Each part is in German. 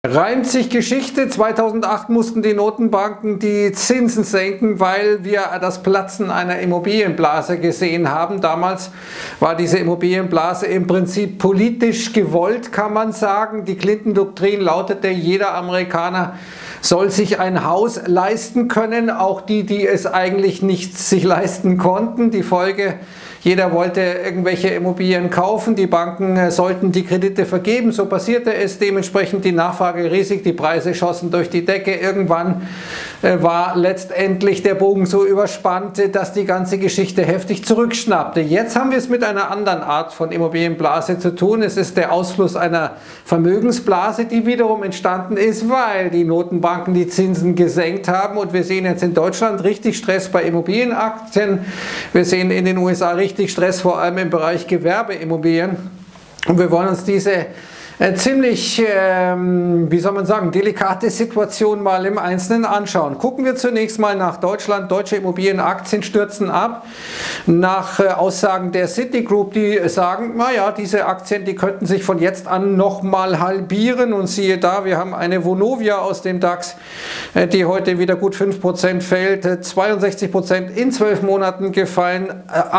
Reimt sich Geschichte. 2008 mussten die Notenbanken die Zinsen senken, weil wir das Platzen einer Immobilienblase gesehen haben. Damals war diese Immobilienblase im Prinzip politisch gewollt, kann man sagen. Die Clinton-Doktrin lautete, jeder Amerikaner soll sich ein Haus leisten können, auch die, die es eigentlich nicht sich leisten konnten. Die Folge: Jeder wollte irgendwelche Immobilien kaufen, die Banken sollten die Kredite vergeben, so passierte es, dementsprechend die Nachfrage riesig, die Preise schossen durch die Decke. Irgendwann war letztendlich der Bogen so überspannt, dass die ganze Geschichte heftig zurückschnappte. Jetzt haben wir es mit einer anderen Art von Immobilienblase zu tun. Es ist der Ausfluss einer Vermögensblase, die wiederum entstanden ist, weil die Notenbanken die Zinsen gesenkt haben, und wir sehen jetzt in Deutschland richtig Stress bei Immobilienaktien. Wir sehen in den USA richtig Stress, vor allem im Bereich Gewerbeimmobilien. Und wir wollen uns diese ziemlich, wie soll man sagen, delikate Situation mal im Einzelnen anschauen. Gucken wir zunächst mal nach Deutschland. Deutsche Immobilienaktien stürzen ab. Nach Aussagen der Citigroup, die sagen, naja, diese Aktien, die könnten sich von jetzt an nochmal halbieren. Und siehe da, wir haben eine Vonovia aus dem DAX, die heute wieder gut 5% fällt, 62% in 12 Monaten gefallen,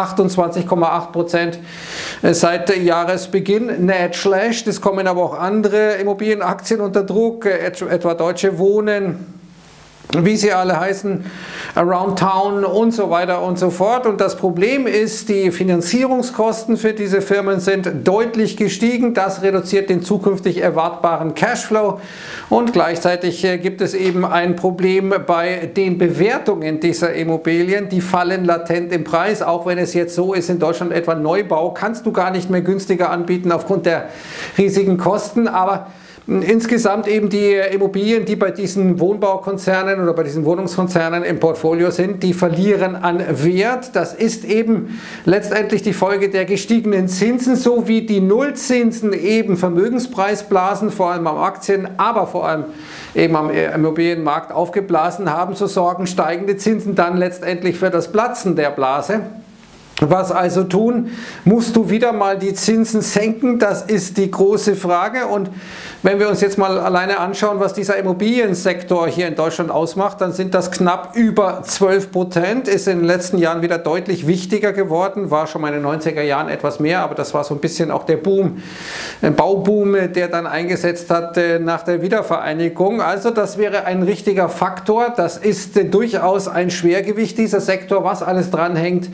28,8% seit Jahresbeginn. Netschlecht, es kommen aber auch andere Immobilienaktien unter Druck, etwa Deutsche Wohnen, wie sie alle heißen, Aroundtown und so weiter und so fort. Und das Problem ist, die Finanzierungskosten für diese Firmen sind deutlich gestiegen. Das reduziert den zukünftig erwartbaren Cashflow, und gleichzeitig gibt es eben ein Problem bei den Bewertungen dieser Immobilien. Die fallen latent im Preis, auch wenn es jetzt so ist, in Deutschland etwa Neubau kannst du gar nicht mehr günstiger anbieten aufgrund der riesigen Kosten, aber insgesamt eben die Immobilien, die bei diesen Wohnbaukonzernen oder bei diesen Wohnungskonzernen im Portfolio sind, die verlieren an Wert. Das ist eben letztendlich die Folge der gestiegenen Zinsen, so wie die Nullzinsen eben Vermögenspreisblasen, vor allem am Aktien, aber vor allem eben am Immobilienmarkt aufgeblasen haben. So sorgen steigende Zinsen dann letztendlich für das Platzen der Blase. Was also tun? Musst du wieder mal die Zinsen senken? Das ist die große Frage. Und wenn wir uns jetzt mal alleine anschauen, was dieser Immobiliensektor hier in Deutschland ausmacht, dann sind das knapp über 12%, ist in den letzten Jahren wieder deutlich wichtiger geworden, war schon mal in den 90er Jahren etwas mehr, aber das war so ein bisschen auch der Boom, ein Bauboom, der dann eingesetzt hat nach der Wiedervereinigung. Also das wäre ein richtiger Faktor, das ist durchaus ein Schwergewicht, dieser Sektor, was alles dranhängt.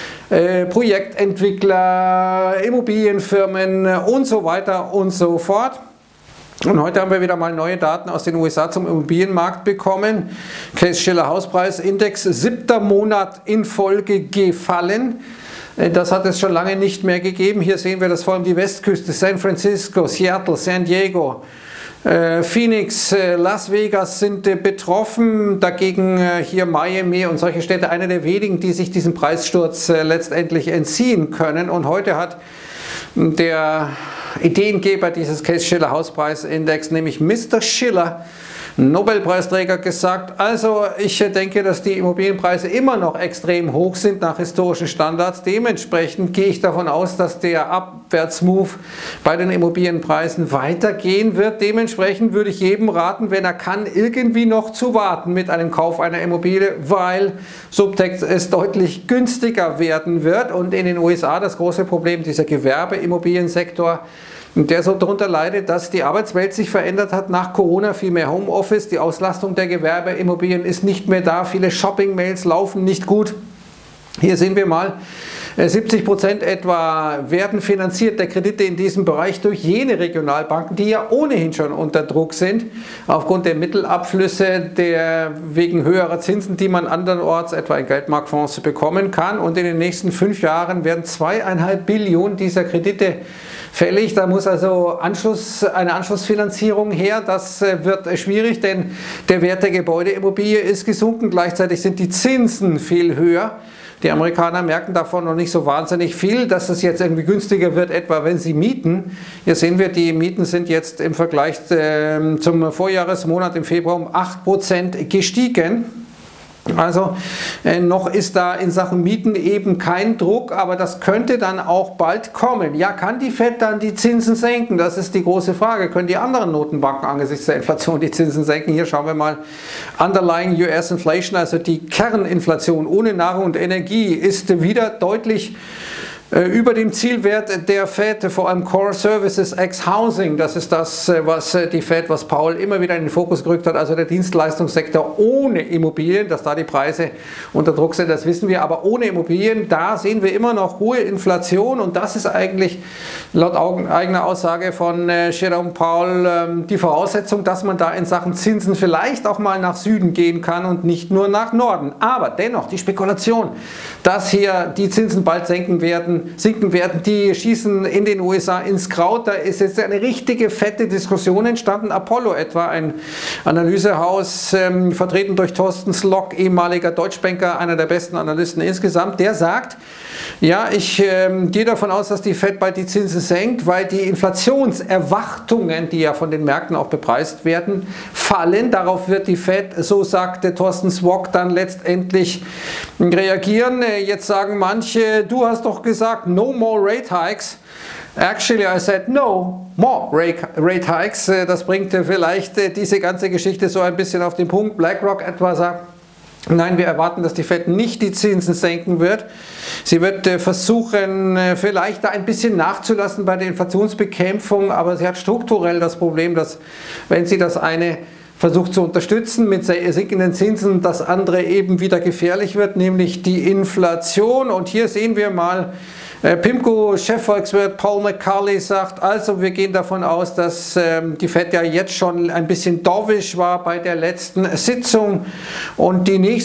Projektentwickler, Immobilienfirmen und so weiter und so fort. Und heute haben wir wieder mal neue Daten aus den USA zum Immobilienmarkt bekommen. Case-Shiller-Hauspreisindex, 7. Monat in Folge gefallen. Das hat es schon lange nicht mehr gegeben. Hier sehen wir das vor allem die Westküste, San Francisco, Seattle, San Diego, Phoenix, Las Vegas sind betroffen, dagegen hier Miami und solche Städte, eine der wenigen, die sich diesem Preissturz letztendlich entziehen können. Und heute hat der Ideengeber dieses Case-Shiller-Hauspreisindex, nämlich Mr. Shiller, Nobelpreisträger, gesagt, also ich denke, dass die Immobilienpreise immer noch extrem hoch sind nach historischen Standards. Dementsprechend gehe ich davon aus, dass der Abwärtsmove bei den Immobilienpreisen weitergehen wird. Dementsprechend würde ich jedem raten, wenn er kann, irgendwie noch zu warten mit einem Kauf einer Immobilie, weil Subtext es deutlich günstiger werden wird. Und in den USA das große Problem, dieser Gewerbeimmobiliensektor, der so darunter leidet, dass die Arbeitswelt sich verändert hat nach Corona, viel mehr Homeoffice, die Auslastung der Gewerbeimmobilien ist nicht mehr da, viele Shopping-Mails laufen nicht gut. Hier sehen wir mal, 70% etwa werden finanziert der Kredite in diesem Bereich durch jene Regionalbanken, die ja ohnehin schon unter Druck sind, aufgrund der Mittelabflüsse wegen höherer Zinsen, die man andernorts, etwa in Geldmarktfonds, bekommen kann. Und in den nächsten 5 Jahren werden 2,5 Billionen dieser Kredite fällig. Da muss also eine Anschlussfinanzierung her. Das wird schwierig, denn der Wert der Gebäudeimmobilie ist gesunken. Gleichzeitig sind die Zinsen viel höher. Die Amerikaner merken davon noch nicht so wahnsinnig viel, dass es jetzt irgendwie günstiger wird, etwa wenn sie mieten. Hier sehen wir, die Mieten sind jetzt im Vergleich zum Vorjahresmonat im Februar um 8% gestiegen. Also noch ist da in Sachen Mieten eben kein Druck, aber das könnte dann auch bald kommen. Ja, kann die Fed dann die Zinsen senken? Das ist die große Frage. Können die anderen Notenbanken angesichts der Inflation die Zinsen senken? Hier schauen wir mal. Underlying US Inflation, also die Kerninflation ohne Nahrung und Energie, ist wieder deutlich über dem Zielwert der Fed, vor allem Core Services ex Housing. Das ist das, was die Fed, was Paul immer wieder in den Fokus gerückt hat, also der Dienstleistungssektor ohne Immobilien, dass da die Preise unter Druck sind, das wissen wir, aber ohne Immobilien, da sehen wir immer noch hohe Inflation und das ist eigentlich laut eigener Aussage von Jerome Powell die Voraussetzung, dass man da in Sachen Zinsen vielleicht auch mal nach Süden gehen kann und nicht nur nach Norden. Aber dennoch die Spekulation, dass hier die Zinsen bald sinken werden, die schießen in den USA ins Kraut. Da ist jetzt eine richtige fette Diskussion entstanden. Apollo etwa, ein Analysehaus, vertreten durch Thorsten Slock, ehemaliger Deutschbanker, einer der besten Analysten insgesamt, der sagt, ja, ich gehe davon aus, dass die Fed bald die Zinsen senkt, weil die Inflationserwartungen, die ja von den Märkten auch bepreist werden, fallen. Darauf wird die Fed, so sagte Thorsten Slock, dann letztendlich reagieren. Jetzt sagen manche, du hast doch gesagt, no more rate hikes. Actually, I said no more rate hikes. Das bringt vielleicht diese ganze Geschichte so ein bisschen auf den Punkt. BlackRock etwa sagt, nein, wir erwarten, dass die Fed nicht die Zinsen senken wird. Sie wird versuchen, vielleicht da ein bisschen nachzulassen bei der Inflationsbekämpfung, aber sie hat strukturell das Problem, dass wenn sie das eine versucht zu unterstützen mit sinkenden Zinsen, das andere eben wieder gefährlich wird, nämlich die Inflation. Und hier sehen wir mal, PIMCO-Chefvolkswirt Paul McCarley sagt, also wir gehen davon aus, dass die Fed ja jetzt schon ein bisschen dovish war bei der letzten Sitzung und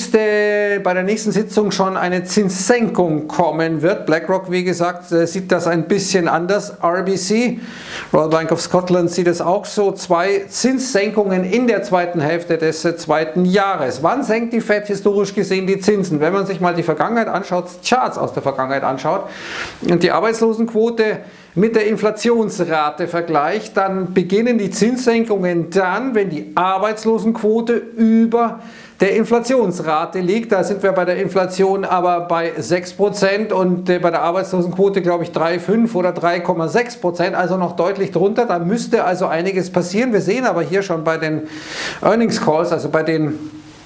bei der nächsten Sitzung schon eine Zinssenkung kommen wird. BlackRock, wie gesagt, sieht das ein bisschen anders. RBC, Royal Bank of Scotland, sieht es auch so. 2 Zinssenkungen in der zweiten Hälfte des zweiten Jahres. Wann senkt die Fed historisch gesehen die Zinsen? Wenn man sich mal die Vergangenheit anschaut, Charts aus der Vergangenheit anschaut, und die Arbeitslosenquote mit der Inflationsrate vergleicht, dann beginnen die Zinssenkungen dann, wenn die Arbeitslosenquote über der Inflationsrate liegt. Da sind wir bei der Inflation aber bei 6% und bei der Arbeitslosenquote, glaube ich, 3,5 oder 3,6%, also noch deutlich drunter. Da müsste also einiges passieren. Wir sehen aber hier schon bei den Earnings Calls, also bei den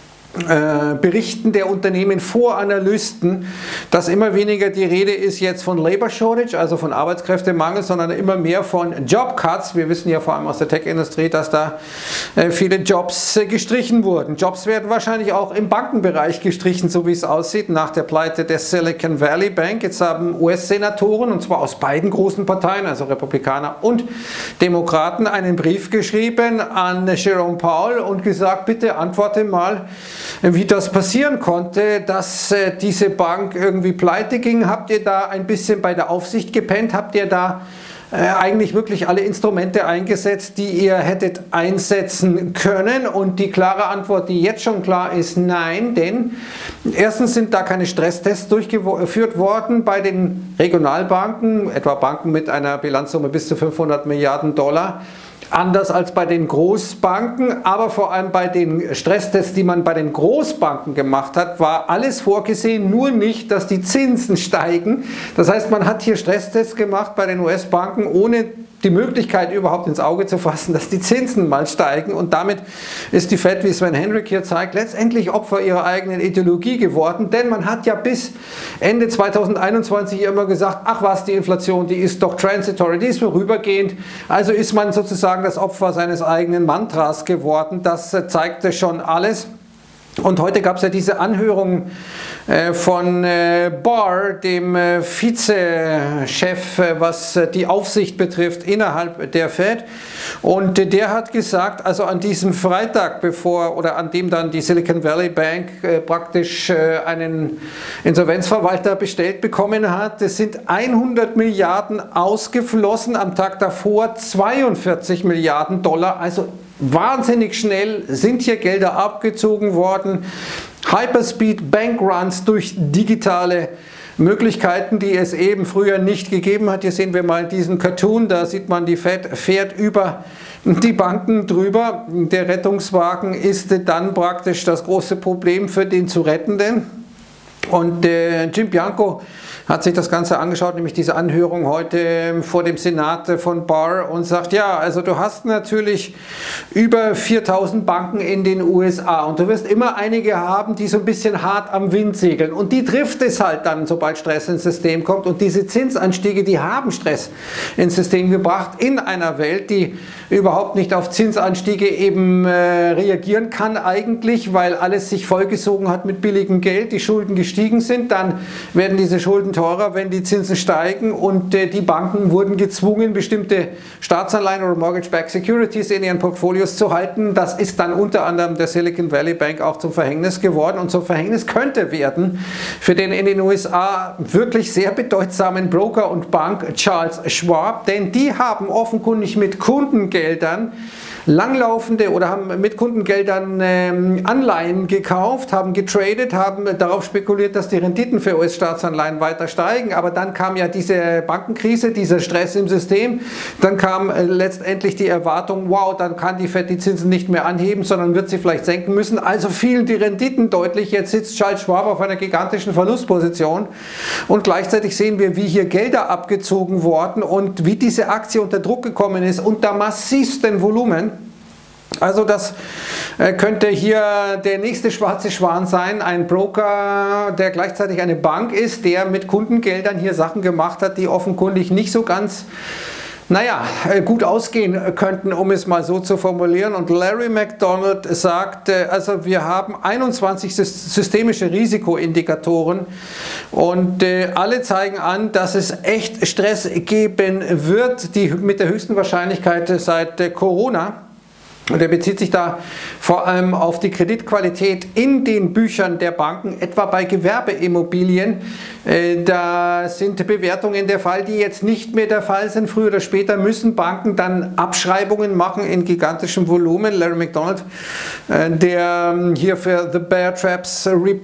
Berichten der Unternehmen vor Analysten, dass immer weniger die Rede ist jetzt von Labor Shortage, also von Arbeitskräftemangel, sondern immer mehr von Job Cuts. Wir wissen ja vor allem aus der Tech-Industrie, dass da viele Jobs gestrichen wurden. Jobs werden wahrscheinlich auch im Bankenbereich gestrichen, so wie es aussieht, nach der Pleite der Silicon Valley Bank. Jetzt haben US-Senatoren, und zwar aus beiden großen Parteien, also Republikaner und Demokraten, einen Brief geschrieben an Jerome Powell und gesagt, bitte antworte mal, wie das passieren konnte, dass diese Bank irgendwie pleite ging. Habt ihr da ein bisschen bei der Aufsicht gepennt? Habt ihr da eigentlich wirklich alle Instrumente eingesetzt, die ihr hättet einsetzen können? Und die klare Antwort, die jetzt schon klar ist, nein, denn erstens sind da keine Stresstests durchgeführt worden bei den Regionalbanken, etwa Banken mit einer Bilanzsumme bis zu 500 Milliarden Dollar. Anders als bei den Großbanken, aber vor allem bei den Stresstests, die man bei den Großbanken gemacht hat, war alles vorgesehen, nur nicht, dass die Zinsen steigen. Das heißt, man hat hier Stresstests gemacht bei den US-Banken, ohne die Möglichkeit überhaupt ins Auge zu fassen, dass die Zinsen mal steigen, und damit ist die Fed, wie Sven Hendrick hier zeigt, letztendlich Opfer ihrer eigenen Ideologie geworden, denn man hat ja bis Ende 2021 immer gesagt, ach was, die Inflation, die ist doch transitory, die ist vorübergehend, also ist man sozusagen das Opfer seines eigenen Mantras geworden. Das zeigte schon alles. Und heute gab es ja diese Anhörung von Barr, dem Vizechef, was die Aufsicht betrifft innerhalb der Fed. Und der hat gesagt, also an diesem Freitag, an dem dann die Silicon Valley Bank praktisch einen Insolvenzverwalter bestellt bekommen hat, es sind 100 Milliarden ausgeflossen, am Tag davor 42 Milliarden Dollar, also wahnsinnig schnell sind hier Gelder abgezogen worden. Hyperspeed Bankruns durch digitale Möglichkeiten, die es eben früher nicht gegeben hat. Hier sehen wir mal diesen Cartoon, da sieht man, die Fed fährt über die Banken drüber. Der Rettungswagen ist dann praktisch das große Problem für den zu Rettenden. Und Jim Bianco hat sich das Ganze angeschaut, nämlich diese Anhörung heute vor dem Senat von Barr, und sagt, ja, also du hast natürlich über 4000 Banken in den USA und du wirst immer einige haben, die so ein bisschen hart am Wind segeln, und die trifft es halt dann, sobald Stress ins System kommt, und diese Zinsanstiege, die haben Stress ins System gebracht in einer Welt, die überhaupt nicht auf Zinsanstiege eben reagieren kann eigentlich, weil alles sich vollgesogen hat mit billigem Geld, die Schulden gestiegen sind, dann werden diese Schulden teurer, wenn die Zinsen steigen, und die Banken wurden gezwungen, bestimmte Staatsanleihen oder Mortgage-Backed Securities in ihren Portfolios zu halten. Das ist dann unter anderem der Silicon Valley Bank auch zum Verhängnis geworden, und zum Verhängnis könnte werden für den in den USA wirklich sehr bedeutsamen Broker und Bank Charles Schwab, denn die haben offenkundig mit Kundengeldern langlaufende oder haben mit Kundengeldern Anleihen gekauft, haben getradet, haben darauf spekuliert, dass die Renditen für US-Staatsanleihen weiter steigen. Aber dann kam ja diese Bankenkrise, dieser Stress im System. Dann kam letztendlich die Erwartung, wow, dann kann die Fed die Zinsen nicht mehr anheben, sondern wird sie vielleicht senken müssen. Also fielen die Renditen deutlich. Jetzt sitzt Charles Schwab auf einer gigantischen Verlustposition, und gleichzeitig sehen wir, wie hier Gelder abgezogen wurden und wie diese Aktie unter Druck gekommen ist, unter massivsten Volumen. Also das könnte hier der nächste schwarze Schwan sein, ein Broker, der gleichzeitig eine Bank ist, der mit Kundengeldern hier Sachen gemacht hat, die offenkundig nicht so ganz, naja, gut ausgehen könnten, um es mal so zu formulieren. Und Larry McDonald sagt, also wir haben 21 systemische Risikoindikatoren, und alle zeigen an, dass es echt Stress geben wird, die mit der höchsten Wahrscheinlichkeit seit Corona. Und er bezieht sich da vor allem auf die Kreditqualität in den Büchern der Banken, etwa bei Gewerbeimmobilien. Da sind Bewertungen der Fall, die jetzt nicht mehr der Fall sind. Früher oder später müssen Banken dann Abschreibungen machen in gigantischem Volumen. Larry McDonald, der hier für The Bear Traps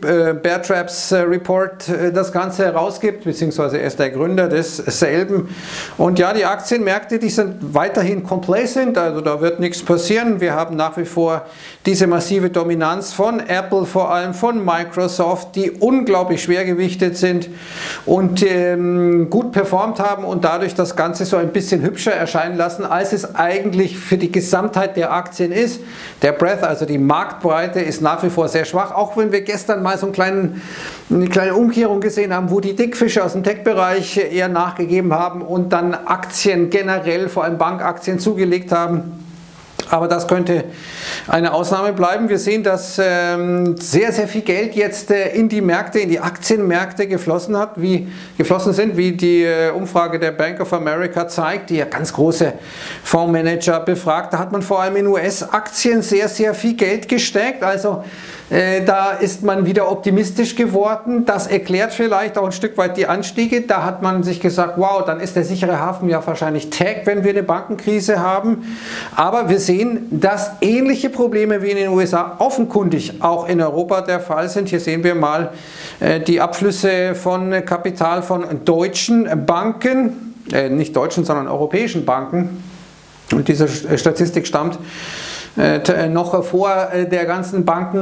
Report das Ganze herausgibt, beziehungsweise er ist der Gründer desselben. Und ja, die Aktienmärkte, die sind weiterhin complacent, also da wird nichts passieren. Wir haben nach wie vor diese massive Dominanz von Apple, vor allem von Microsoft, die unglaublich schwergewichtet sind und gut performt haben und dadurch das Ganze so ein bisschen hübscher erscheinen lassen, als es eigentlich für die Gesamtheit der Aktien ist. Der Breadth, also die Marktbreite, ist nach wie vor sehr schwach, auch wenn wir gestern mal so eine kleine Umkehrung gesehen haben, wo die Dickfische aus dem Tech-Bereich eher nachgegeben haben und dann Aktien generell, vor allem Bankaktien, zugelegt haben. Aber das könnte eine Ausnahme bleiben. Wir sehen, dass sehr, sehr viel Geld jetzt in die Märkte, in die Aktienmärkte geflossen sind, wie die Umfrage der Bank of America zeigt, die ja ganz große Fondsmanager befragt. Da hat man vor allem in US-Aktien sehr, sehr viel Geld gesteckt. Also da ist man wieder optimistisch geworden. Das erklärt vielleicht auch ein Stück weit die Anstiege. Da hat man sich gesagt, wow, dann ist der sichere Hafen ja wahrscheinlich Tech, wenn wir eine Bankenkrise haben. Aber wir sehen, dass ähnliche Probleme wie in den USA offenkundig auch in Europa der Fall sind. Hier sehen wir mal die Abflüsse von Kapital von deutschen Banken, nicht deutschen, sondern europäischen Banken. Und diese Statistik stammt noch vor der ganzen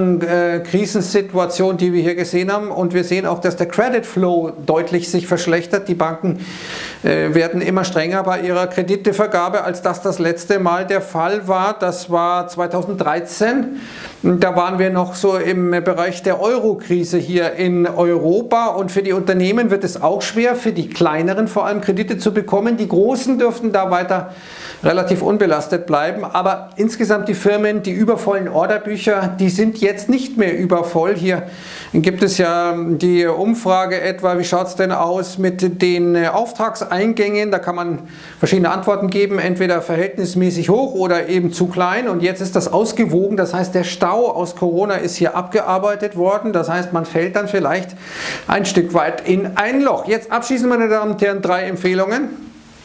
Bankenkrisensituation, die wir hier gesehen haben. Und wir sehen auch, dass der Credit Flow deutlich sich verschlechtert. Die Banken werden immer strenger bei ihrer Kreditevergabe, als das letzte Mal der Fall war. Das war 2013. Da waren wir noch so im Bereich der Euro-Krise hier in Europa. Und für die Unternehmen wird es auch schwer, für die kleineren vor allem Kredite zu bekommen. Die großen dürften da weiter relativ unbelastet bleiben, aber insgesamt die Firmen, die übervollen Orderbücher, die sind jetzt nicht mehr übervoll. Hier gibt es ja die Umfrage etwa, wie schaut es denn aus mit den Auftragseingängen? Da kann man verschiedene Antworten geben, entweder verhältnismäßig hoch oder eben zu klein, und jetzt ist das ausgewogen, das heißt, der Stau aus Corona ist hier abgearbeitet worden, das heißt, man fällt dann vielleicht ein Stück weit in ein Loch. Jetzt abschließend, meine Damen und Herren, 3 Empfehlungen.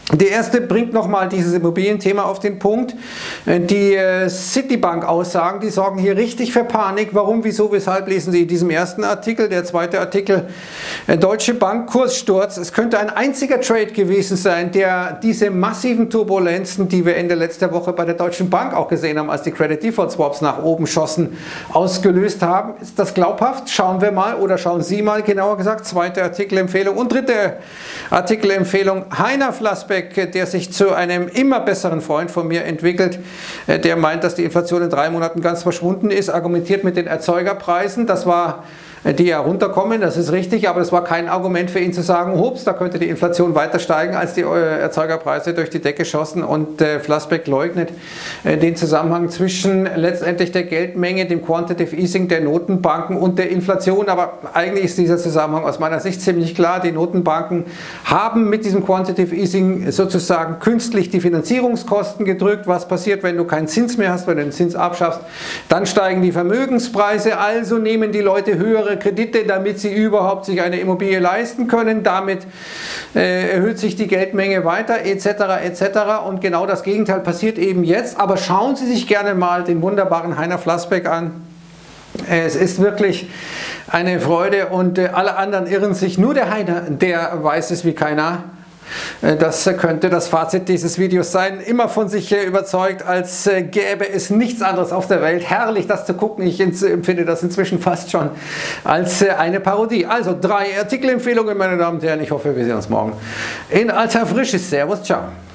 Die erste bringt nochmal dieses Immobilienthema auf den Punkt. Die Citibank-Aussagen, die sorgen hier richtig für Panik. Warum, wieso, weshalb, lesen Sie in diesem ersten Artikel. Der zweite Artikel, Deutsche Bank, Kurssturz. Es könnte ein einziger Trade gewesen sein, der diese massiven Turbulenzen, die wir Ende letzter Woche bei der Deutschen Bank auch gesehen haben, als die Credit Default Swaps nach oben schossen, ausgelöst haben. Ist das glaubhaft? Schauen wir mal oder schauen Sie mal, genauer gesagt. Zweite Artikelempfehlung und dritte Artikelempfehlung, Heiner Flassbeck, der sich zu einem immer besseren Freund von mir entwickelt, der meint, dass die Inflation in 3 Monaten ganz verschwunden ist, argumentiert mit den Erzeugerpreisen. Das war die ja runterkommen, das ist richtig, aber das war kein Argument für ihn zu sagen, hups, da könnte die Inflation weiter steigen, als die Erzeugerpreise durch die Decke schossen. Und Flassbeck leugnet den Zusammenhang zwischen letztendlich der Geldmenge, dem Quantitative Easing der Notenbanken und der Inflation. Aber eigentlich ist dieser Zusammenhang aus meiner Sicht ziemlich klar. Die Notenbanken haben mit diesem Quantitative Easing sozusagen künstlich die Finanzierungskosten gedrückt. Was passiert, wenn du keinen Zins mehr hast, wenn du den Zins abschaffst? Dann steigen die Vermögenspreise, also nehmen die Leute höhere Kredite, damit sie überhaupt sich eine Immobilie leisten können. Damit erhöht sich die Geldmenge weiter, etc. etc. Und genau das Gegenteil passiert eben jetzt. Aber schauen Sie sich gerne mal den wunderbaren Heiner Flassbeck an. Es ist wirklich eine Freude und alle anderen irren sich. Nur der Heiner, der weiß es wie keiner. Das könnte das Fazit dieses Videos sein. Immer von sich überzeugt, als gäbe es nichts anderes auf der Welt. Herrlich, das zu gucken. Ich empfinde das inzwischen fast schon als eine Parodie. Also 3 Artikelempfehlungen, meine Damen und Herren. Ich hoffe, wir sehen uns morgen in alter Frische. Servus, ciao.